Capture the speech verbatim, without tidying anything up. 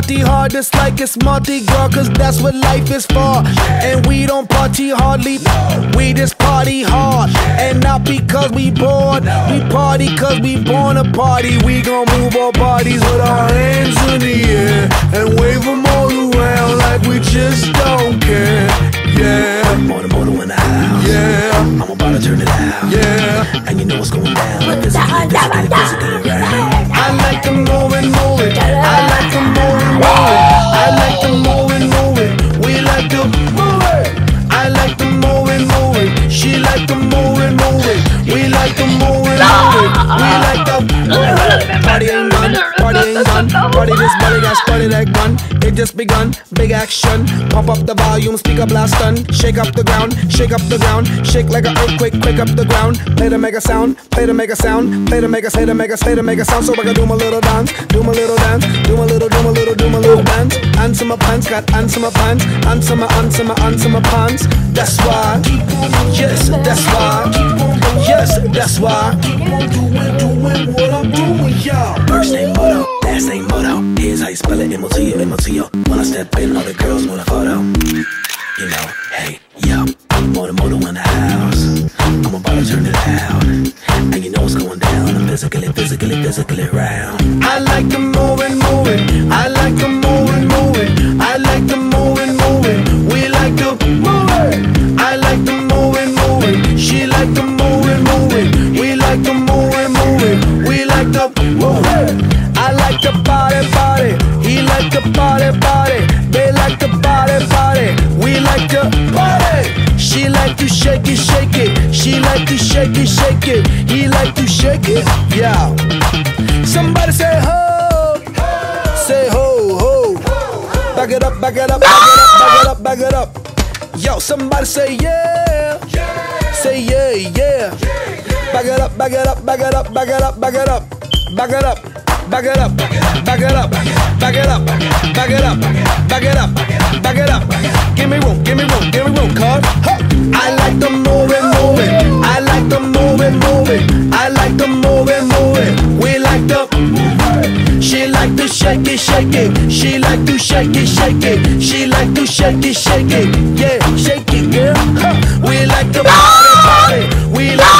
party hard just like it's Mardi Gras, cause that's what life is for. And we don't party hardly, we just party hard. And not because we bored, we party cause we born to party. We gon' move our bodies with our hands in the air and wave them all around like we just don't care. Yeah, more than motor in the house. Yeah, I'm about to turn it out. Yeah, and you know what's going down. Like physically, physically, physically, right? I like to move and move it. I like to move and move it. I like to move and move it. We like to move it. I like to move and move it. She like to move and move it. We like to move and move it. We like to move it. Party ain't done. Party ain't done. Party this body got started like gun. It just begun. Big action. Pump up the volume. Speak up last stun. Shake up the ground. Shake up the ground. Shake like an earthquake. Quick up the ground. Play to make a sound. Play to make a sound. Play to make a say to make a say to make a sound. So I can do my little dance. Do my little dance. Do my little. Do my little. Do my little dance. Answer my pants. Got answer my pants. Answer my answer my answer my pants. That's why. Yes, that's why. Yes, that's why. Keep on doing, doing what I'm doing, y'all. First name Moto, last name Moto. Here's how you spell it, M O T O, M O T O. When I step in, all the girls want a photo. You know, hey, yo, I'm Moto Moto in the house. I'm about to turn it out. And you know what's going down. I'm physically, physically, physically round. I like to move and move it. I like to move and move it. I like to move and move it. We like to move it. I like to move and move it. She like to move and move it. We like to move and move it. We like to move it. I like to party, party. He like to party, party. They like to party, party. We like to party. She like to shake it, shake it. She like to shake it, shake it. He like to shake it, yeah. Somebody say ho, say ho, ho. Back it up, back it up, back it up, back it up, back it up. Yo, somebody say yeah, say yeah, yeah. Back it up, back it up, back it up, back it up, back it up, back it up. Back it up, back it up, back it up, back it up, back it up, back it up. Give me room, give me room, give me room, cuz. I like to move it, move it. I like to move it, move it. I like to move it, move it. We like to move it. She like to shake it, shake it. She like to shake it, shake it. She like to shake it, shake it. Yeah, shake it, girl. We like to party, party. We like